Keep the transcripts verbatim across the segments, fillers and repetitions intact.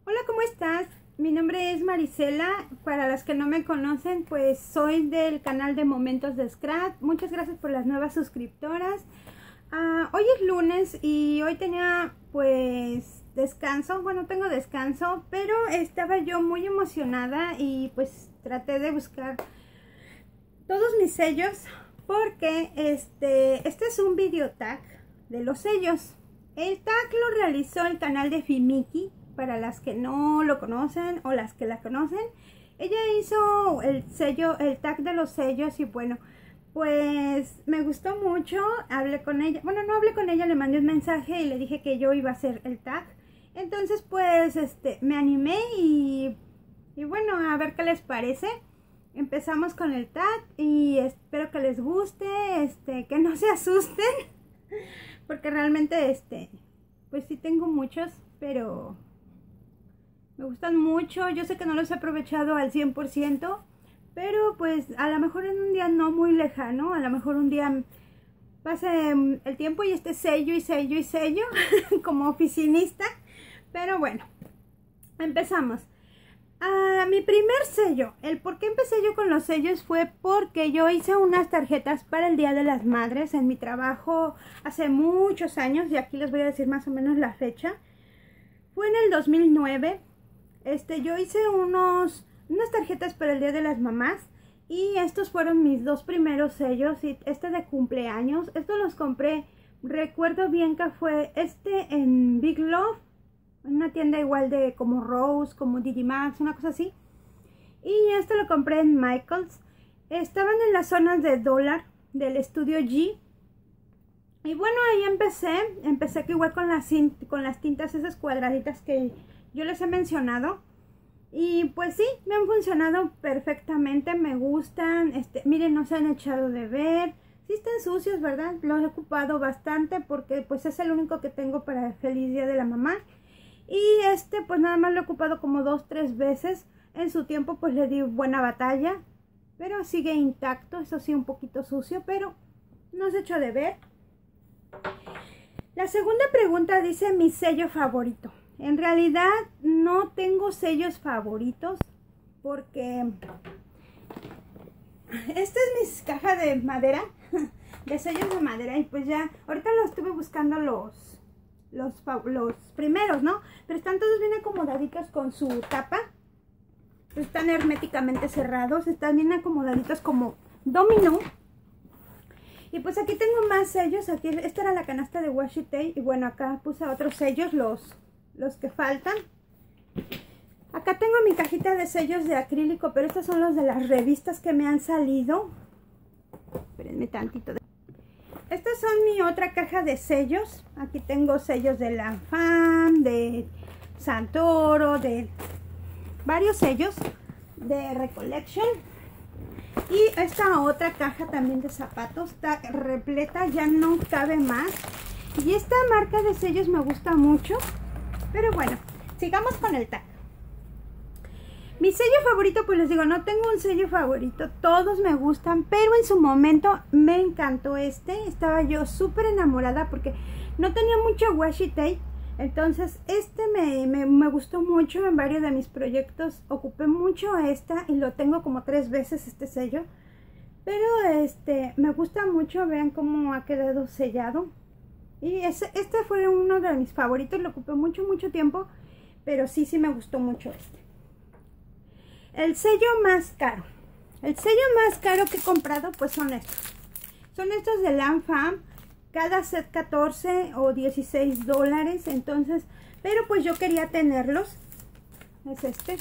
Hola, ¿cómo estás? Mi nombre es Marisela. Para las que no me conocen, pues soy del canal de Momentos de Scrap. Muchas gracias por las nuevas suscriptoras. Uh, hoy es lunes y hoy tenía pues descanso. Bueno, tengo descanso, pero estaba yo muy emocionada y pues traté de buscar todos mis sellos porque este, este es un video tag de los sellos. El tag lo realizó el canal de Fimiki. Para las que no lo conocen o las que la conocen, ella hizo el sello, el tag de los sellos y bueno, pues me gustó mucho. Hablé con ella, bueno, no hablé con ella, le mandé un mensaje y le dije que yo iba a hacer el tag. Entonces pues este me animé y, y bueno, a ver qué les parece. Empezamos con el tag y espero que les guste, este, que no se asusten, porque realmente este, pues sí tengo muchos, pero me gustan mucho. Yo sé que no los he aprovechado al cien por ciento, pero pues a lo mejor en un día no muy lejano, a lo mejor un día pase el tiempo y esté sello y sello y sello como oficinista. Pero bueno, empezamos. Uh, mi primer sello, el por qué empecé yo con los sellos fue porque yo hice unas tarjetas para el Día de las Madres en mi trabajo hace muchos años, y aquí les voy a decir más o menos la fecha. Fue en el dos mil nueve. Este, yo hice unos, unas tarjetas para el Día de las Mamás y estos fueron mis dos primeros sellos. Y este de cumpleaños, estos los compré, recuerdo bien que fue este en Big Love, una tienda igual de como Rose, como Digimax, una cosa así. Y este lo compré en Michaels. Estaban en las zonas de dólar del estudio G. Y bueno, ahí empecé, empecé que igual con las, con las tintas esas cuadraditas que yo les he mencionado. Y pues sí, me han funcionado perfectamente, me gustan. Este, miren, no se han echado de ver. Sí están sucios, ¿verdad? Los he ocupado bastante porque pues es el único que tengo para el Feliz Día de la Mamá. Y este pues nada más lo he ocupado como dos, tres veces. En su tiempo pues le di buena batalla, pero sigue intacto. Eso sí, un poquito sucio, pero no se echó de ver. La segunda pregunta dice mi sello favorito. En realidad no tengo sellos favoritos porque esta es mi caja de madera, de sellos de madera, y pues ya, ahorita lo estuve buscando los, los, los primeros, ¿no? Pero están todos bien acomodaditos con su tapa, están herméticamente cerrados, están bien acomodaditos como dominó. Y pues aquí tengo más sellos. Aquí, esta era la canasta de washi tape. Y bueno, acá puse otros sellos, los, los que faltan. Acá tengo mi cajita de sellos de acrílico, pero estos son los de las revistas que me han salido. Espérenme tantito. Estas son mi otra caja de sellos. Aquí tengo sellos de Lanfam, de Santoro, de varios sellos de Recollection. Y esta otra caja también de zapatos está repleta, ya no cabe más. Y esta marca de sellos me gusta mucho. Pero bueno, sigamos con el tag. Mi sello favorito, pues les digo, no tengo un sello favorito, todos me gustan, pero en su momento me encantó este. Estaba yo súper enamorada porque no tenía mucho washi tape. Entonces este me, me, me gustó mucho. En varios de mis proyectos ocupé mucho esta y lo tengo como tres veces este sello. Pero este me gusta mucho, vean cómo ha quedado sellado. Y ese, este fue uno de mis favoritos, lo ocupé mucho, mucho tiempo. Pero sí, sí me gustó mucho este. El sello más caro. El sello más caro que he comprado pues son estos. Son estos de Lanfam. Cada set catorce o dieciséis dólares. Entonces, pero pues yo quería tenerlos. Es este.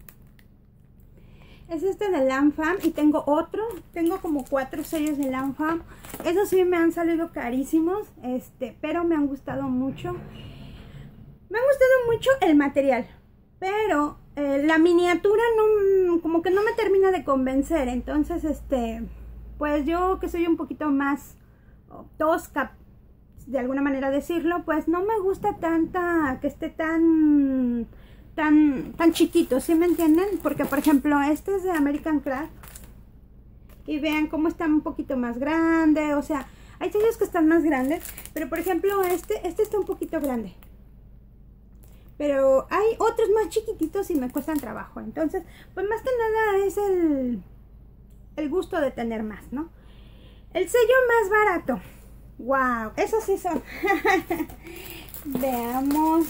Es este de Lanfam. Y tengo otro. Tengo como cuatro sellos de Lanfam. Esos sí me han salido carísimos. Este, pero me han gustado mucho. Me ha gustado mucho el material. Pero eh, la miniatura no, como que no me termina de convencer. Entonces, este, pues yo que soy un poquito más tosca, de alguna manera decirlo, pues no me gusta tanta, que esté tan tan tan chiquito, ¿sí me entienden? Porque por ejemplo este es de American Craft y vean cómo está un poquito más grande. O sea, hay sellos que están más grandes, pero por ejemplo este este está un poquito grande. pero hay otros más chiquititos y me cuestan trabajo. Entonces, pues más que nada es el, el gusto de tener más, ¿no? El sello más barato. Wow, esos sí son. Veamos.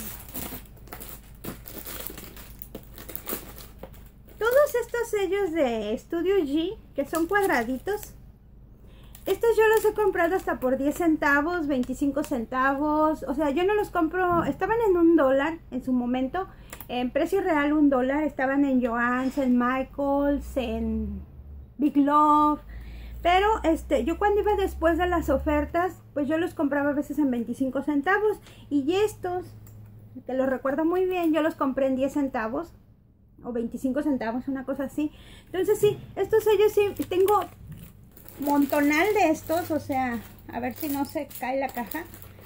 Todos estos sellos de Studio Ghibli, que son cuadraditos, estos yo los he comprado hasta por diez centavos, veinticinco centavos. O sea, yo no los compro, estaban en un dólar en su momento. En precio real un dólar. Estaban en Joann's, en Michael's, en Big Love. Pero este, yo cuando iba después de las ofertas, pues yo los compraba a veces en veinticinco centavos. Y estos, que los recuerdo muy bien, yo los compré en diez centavos. O veinticinco centavos, una cosa así. Entonces sí, estos sellos sí, tengo montonal de estos, o sea, a ver si no se cae la caja.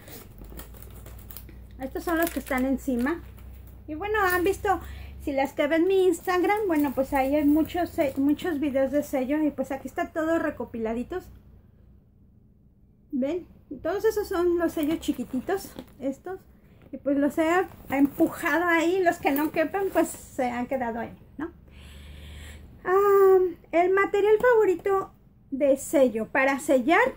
Estos son los que están encima. Y bueno, han visto, si las que ven mi Instagram, bueno, pues ahí hay muchos, muchos videos de sellos. Y pues aquí está todo recopiladitos. ¿Ven? Todos esos son los sellos chiquititos, estos. Y pues los he empujado ahí, los que no quepan, pues se han quedado ahí, ¿no? Ah, el material favorito de sello para sellar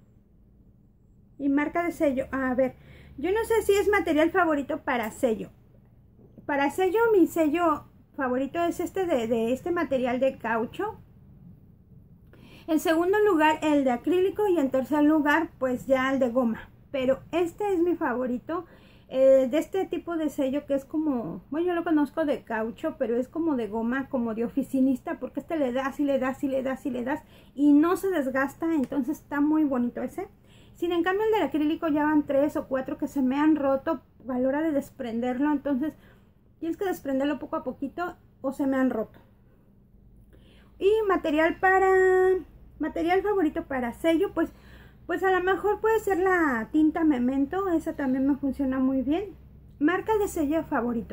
y marca de sello, a ver, yo no sé si es material favorito para sello. Para sello, mi sello favorito es este de, de este material de caucho. En segundo lugar el de acrílico y en tercer lugar pues ya el de goma, pero este es mi favorito. Eh, de este tipo de sello que es como, bueno, yo lo conozco de caucho, pero es como de goma, como de oficinista, porque este le das y le das y le das y le das y no se desgasta, entonces está muy bonito ese. Sin en cambio el del acrílico ya van tres o cuatro que se me han roto a la hora de desprenderlo, entonces tienes que desprenderlo poco a poquito o se me han roto. Y material para, material favorito para sello, pues Pues a lo mejor puede ser la tinta Memento, esa también me funciona muy bien. Marca de sello favorito.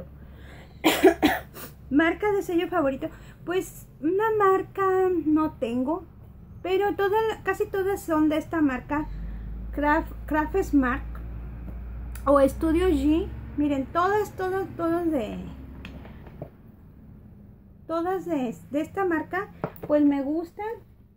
Marca de sello favorito. Pues una marca no tengo, pero todas, casi todas son de esta marca, Craft, Craftsman o Studio Ghibli. Miren, todas, todas, todas de... Todas de, de esta marca, pues me gustan.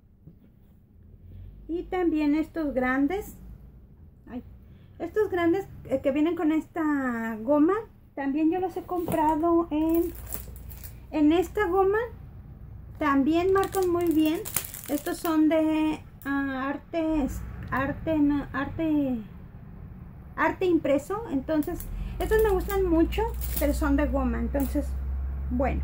Y también estos grandes, ay, estos grandes eh, que vienen con esta goma, también yo los he comprado en, en esta goma, también marcan muy bien. Estos son de uh, arte, arte, no, arte, arte impreso, entonces estos me gustan mucho, pero son de goma, entonces, bueno.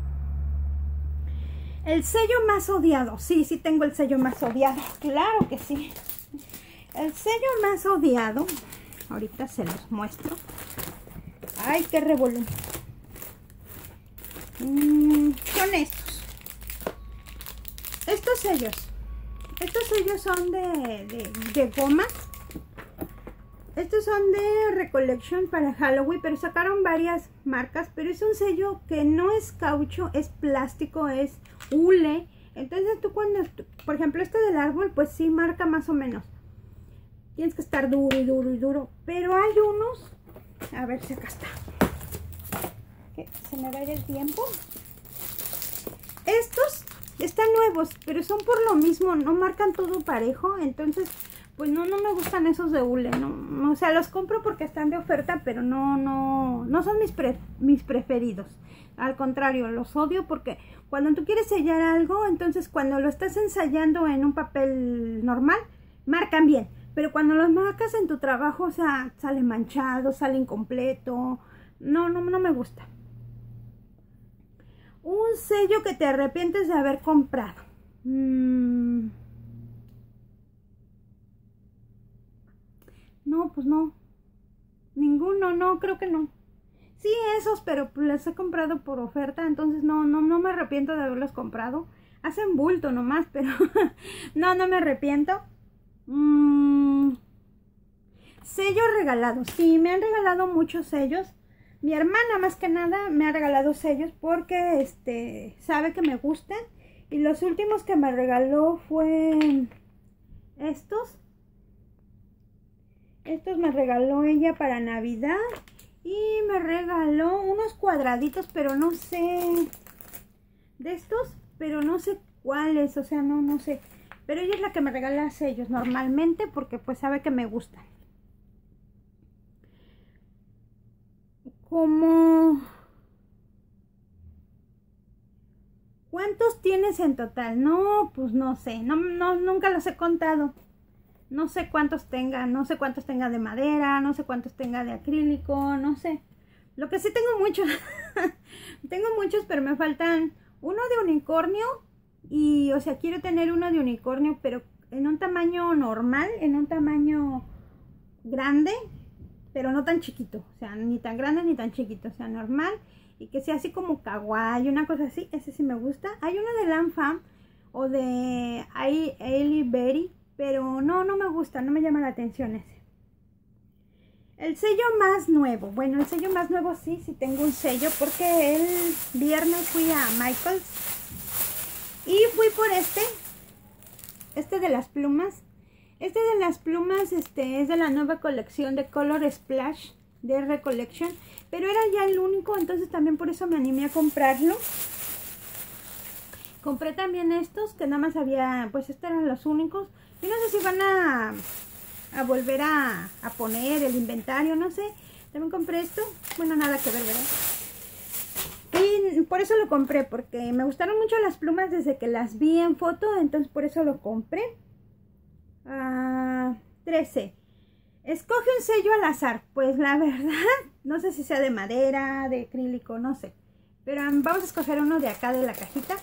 El sello más odiado. Sí, sí tengo el sello más odiado. Claro que sí. El sello más odiado. Ahorita se los muestro. Ay, qué revolú. Mm, son estos. Estos sellos. Estos sellos son de, de, de goma. Estos son de Recollection para Halloween, pero sacaron varias marcas. Pero es un sello que no es caucho, es plástico, es hule. Entonces tú cuando, por ejemplo este del árbol, pues sí marca más o menos. Tienes que estar duro y duro y duro. Pero hay unos, a ver si acá está. Que se me vaya el tiempo. Estos están nuevos, pero son por lo mismo, no marcan todo parejo. Entonces... pues no, no me gustan esos de hule, no, o sea, los compro porque están de oferta, pero no, no, no son mis, pre, mis preferidos. Al contrario, los odio porque cuando tú quieres sellar algo, entonces cuando lo estás ensayando en un papel normal, marcan bien. Pero cuando los marcas en tu trabajo, o sea, sale manchado, sale incompleto. No, no, no me gusta. Un sello que te arrepientes de haber comprado. Mmm... No, pues no. Ninguno, no, creo que no. Sí, esos, pero los he comprado por oferta, entonces no, no, no me arrepiento de haberlos comprado. Hacen bulto nomás, pero no, no me arrepiento. Mm. Sellos regalados. Sí, me han regalado muchos sellos. Mi hermana más que nada me ha regalado sellos porque este sabe que me gustan. Y los últimos que me regaló fue estos. Estos me regaló ella para Navidad. Y me regaló unos cuadraditos, pero no sé. De estos, pero no sé cuáles. O sea, no, no sé. Pero ella es la que me regala sellos normalmente porque pues sabe que me gustan. Como... ¿Cuántos tienes en total? No, pues no sé. No, no, nunca los he contado. No sé cuántos tenga. No sé cuántos tenga de madera. No sé cuántos tenga de acrílico. No sé. Lo que sí tengo muchos. Tengo muchos, pero me faltan uno de unicornio. Y, o sea, quiero tener uno de unicornio, pero en un tamaño normal. En un tamaño grande, pero no tan chiquito. O sea, ni tan grande ni tan chiquito. O sea, normal. Y que sea así como kawaii, una cosa así. Ese sí me gusta. Hay uno de Lanfam o de Hailey Berry, pero no, no me gusta, no me llama la atención ese. El sello más nuevo. Bueno, el sello más nuevo sí, sí tengo un sello, porque el viernes fui a Michael's y fui por este. Este de las plumas. Este de las plumas este, es de la nueva colección de Color Splash de Recollection, pero era ya el único, entonces también por eso me animé a comprarlo. Compré también estos, que nada más había, pues estos eran los únicos. Yo no sé si van a, a volver a, a poner el inventario, no sé. También compré esto, bueno, nada que ver, ¿verdad? Y por eso lo compré, porque me gustaron mucho las plumas desde que las vi en foto, entonces por eso lo compré. Ah, trece. Escoge un sello al azar. Pues la verdad, no sé si sea de madera, de acrílico, no sé. Pero um, vamos a escoger uno de acá de la cajita.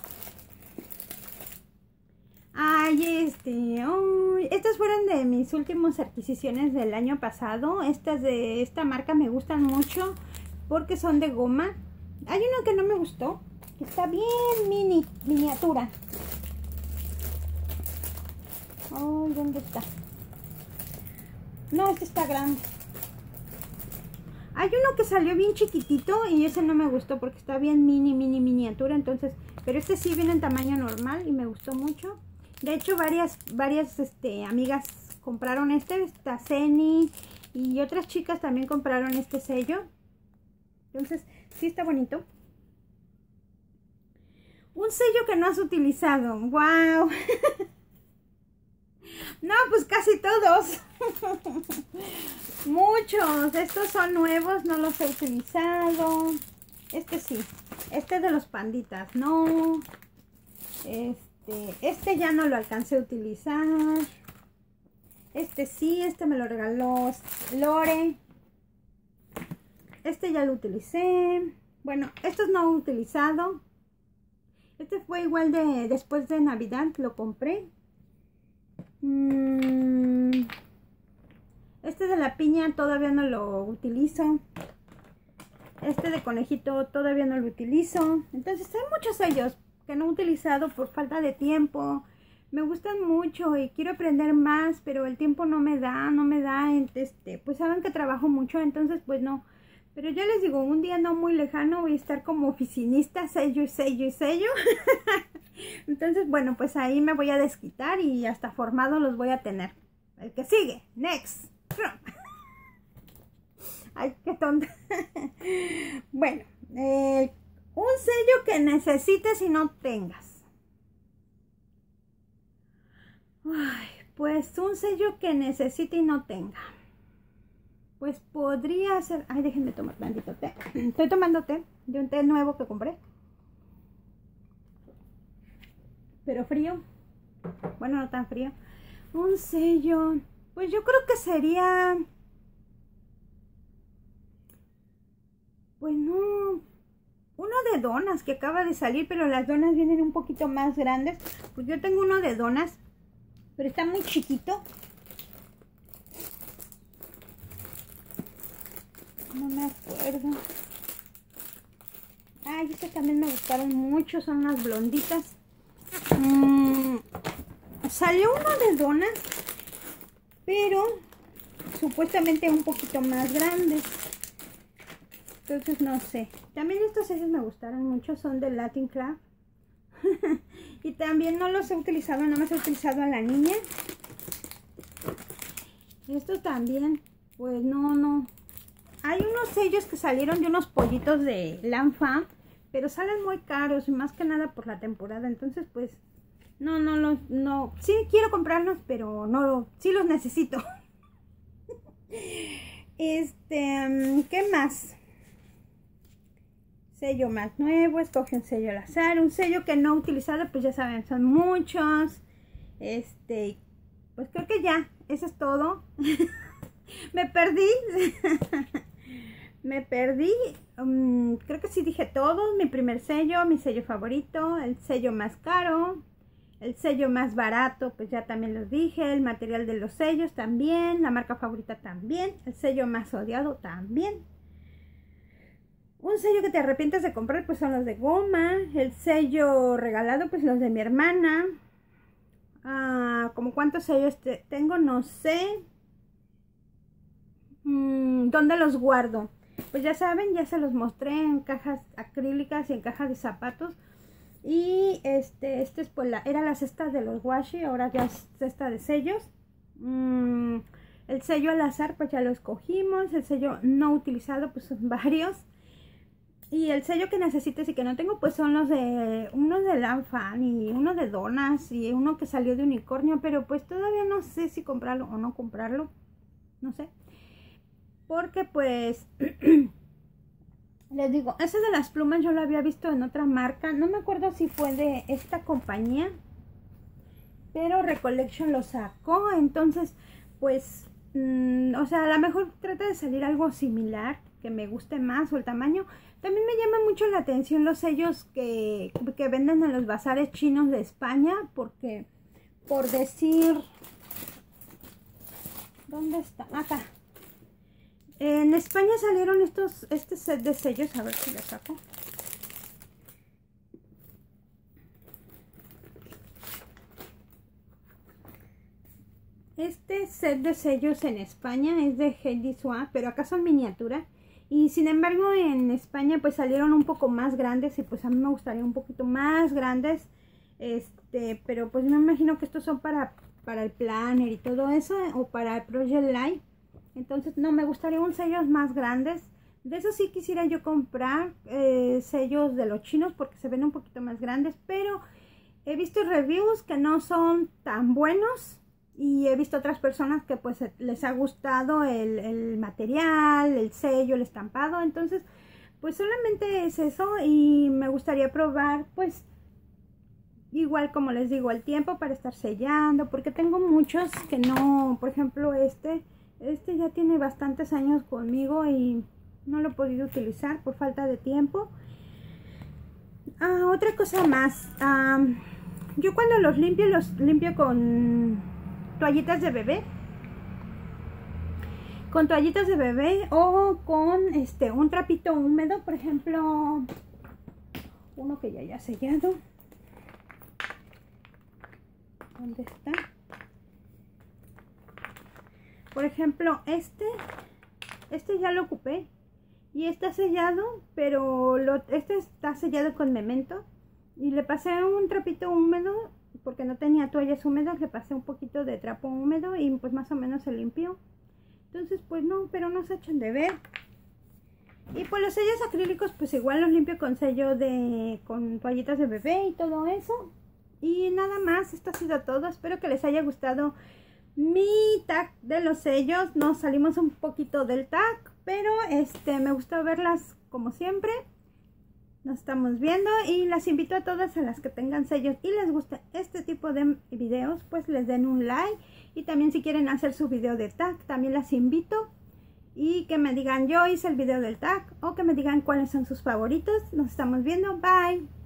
Ay, este... Oh, estas fueron de mis últimas adquisiciones del año pasado. Estas de esta marca me gustan mucho porque son de goma. Hay uno que no me gustó, que está bien mini, miniatura. Ay, ¿dónde está? No, este está grande. Hay uno que salió bien chiquitito y ese no me gustó porque está bien mini, mini, miniatura. Entonces, pero este sí viene en tamaño normal y me gustó mucho. De hecho, varias, varias este, amigas compraron este. Esta Ceni y otras chicas también compraron este sello. Entonces, sí está bonito. Un sello que no has utilizado. ¡Wow! No, pues casi todos. Muchos. Estos son nuevos, no los he utilizado. Este sí. Este de los panditas, no. Este, este ya no lo alcancé a utilizar. Este sí, este me lo regaló Lore. Este ya lo utilicé. Bueno, estos no he utilizado. Este fue igual de después de Navidad, lo compré. Este de la piña todavía no lo utilizo. Este de conejito todavía no lo utilizo. Entonces hay muchos sellos que no he utilizado por falta de tiempo. Me gustan mucho y quiero aprender más, pero el tiempo no me da, no me da. Este, pues saben que trabajo mucho, entonces pues no. Pero yo les digo, un día no muy lejano voy a estar como oficinista, sello y sello y sello. Entonces, bueno, pues ahí me voy a desquitar y hasta formado los voy a tener. El que sigue, next. Ay, qué tonta. Bueno, eh, un sello que necesites y no tengas. Ay, pues un sello que necesite y no tenga. Pues podría ser... Ay, déjenme tomar tantito té. Estoy tomando té de un té nuevo que compré. Pero frío. Bueno, no tan frío. Un sello. Pues yo creo que sería... Pues no... Uno de donas que acaba de salir, pero las donas vienen un poquito más grandes. Pues yo tengo uno de donas, pero está muy chiquito. No me acuerdo. Ay, estos también me gustaron mucho. Son unas blonditas. Mm, salió uno de donas, pero supuestamente un poquito más grandes. Entonces no sé. También estos sellos me gustaron mucho. Son de Latin Craft. Y también no los he utilizado. Nada más he utilizado a la niña. Estos también. Pues no, no. hay unos sellos que salieron de unos pollitos de Lanfa, pero salen muy caros y más que nada por la temporada. Entonces pues no, no los, no, sí quiero comprarlos, pero no, sí los necesito. Este, ¿qué más? Sello más nuevo, escoge un sello al azar, un sello que no he utilizado, pues ya saben, son muchos. Este, pues creo que ya, eso es todo. Me perdí. Me perdí. Um, creo que sí dije todos. Mi primer sello, mi sello favorito, el sello más caro, el sello más barato, pues ya también los dije, el material de los sellos también, la marca favorita también, el sello más odiado también. Un sello que te arrepientes de comprar, pues son los de goma. El sello regalado, pues los de mi hermana. Ah, ¿como cuántos sellos te tengo? No sé. Mm, ¿Dónde los guardo? Pues ya saben, ya se los mostré en cajas acrílicas y en cajas de zapatos. Y este, este es pues la, era la cesta de los washi, ahora ya es cesta de sellos. Mm, el sello al azar, pues ya lo escogimos. El sello no utilizado, pues son varios. Y el sello que necesites y que no tengo, pues son los de, unos de Lanfan y uno de Donas y uno que salió de unicornio, pero pues todavía no sé si comprarlo o no comprarlo, no sé. Porque pues, les digo, ese de las plumas yo lo había visto en otra marca, no me acuerdo si fue de esta compañía, pero Recollection lo sacó, entonces pues, mmm, o sea, a lo mejor trata de salir algo similar, que me guste más o el tamaño. También me llama mucho la atención los sellos que, que venden en los bazares chinos de España, porque, por decir, ¿dónde está? Acá. En España salieron estos, este set de sellos, a ver si lo saco. Este set de sellos en España es de Heidi Swa, pero acá son miniaturas. Y sin embargo en España pues salieron un poco más grandes y pues a mí me gustaría un poquito más grandes. Este, pero pues me imagino que estos son para, para el planner y todo eso, o para el Project Light. Entonces no, me gustaría un sellos más grandes. De eso sí quisiera yo comprar eh, sellos de los chinos porque se ven un poquito más grandes. Pero he visto reviews que no son tan buenos. Y he visto otras personas que pues les ha gustado el, el material, el sello, el estampado. Entonces pues solamente es eso. Y me gustaría probar pues igual como les digo el tiempo para estar sellando. Porque tengo muchos que no, por ejemplo este... Este ya tiene bastantes años conmigo y no lo he podido utilizar por falta de tiempo. Ah, otra cosa más. Ah, yo cuando los limpio, los limpio con toallitas de bebé. Con toallitas de bebé o con este un trapito húmedo. Por ejemplo, uno que ya haya sellado. ¿Dónde está? Por ejemplo, este, este ya lo ocupé y está sellado, pero lo, este está sellado con Memento y le pasé un trapito húmedo porque no tenía toallas húmedas, le pasé un poquito de trapo húmedo y pues más o menos se limpió. Entonces pues no, pero no se echan de ver. Y pues los sellos acrílicos pues igual los limpio con sello de, con toallitas de bebé y todo eso. Y nada más, esto ha sido todo, espero que les haya gustado mi tag de los sellos. Nos salimos un poquito del tag, pero este me gustó verlas como siempre. Nos estamos viendo y las invito a todas a las que tengan sellos y les gusta este tipo de videos, pues les den un like. Y también si quieren hacer su video de tag, también las invito. Y que me digan yo hice el video del tag o que me digan cuáles son sus favoritos. Nos estamos viendo, bye.